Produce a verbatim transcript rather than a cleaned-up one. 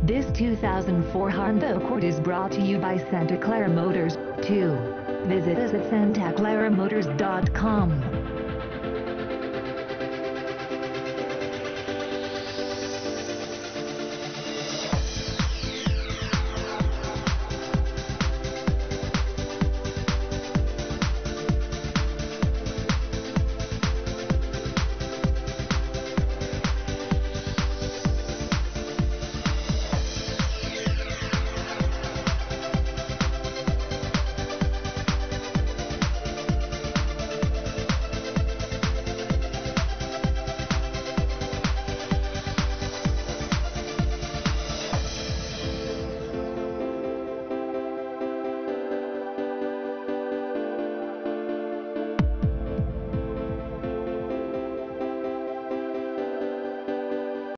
This two thousand four Honda Accord is brought to you by Santa Clara Motors, two. Visit us at santa clara motors dot com.